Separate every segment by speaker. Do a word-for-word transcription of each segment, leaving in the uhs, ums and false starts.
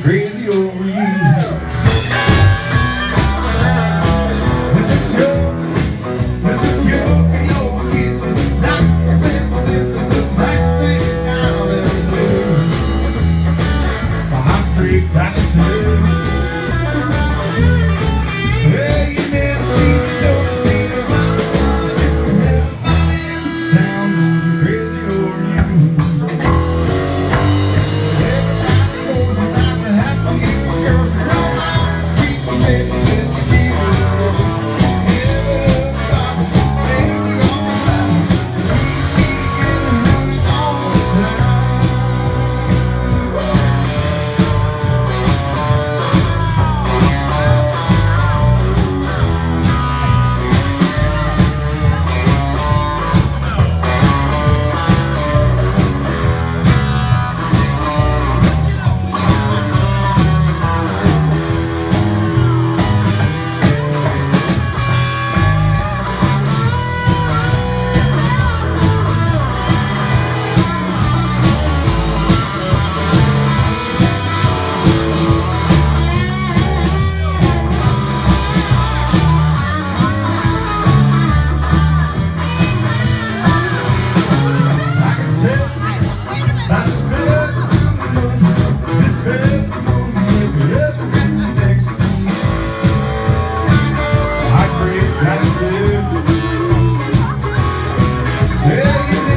Speaker 1: crazy over you. This is your, this is your for your kiss. Nonsense, this is the best thing I'll ever do. My heart breaks, I can tell. Well, you never see the doors made around. Everybody in town goes crazy over you.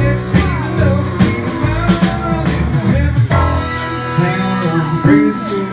Speaker 1: Crazy.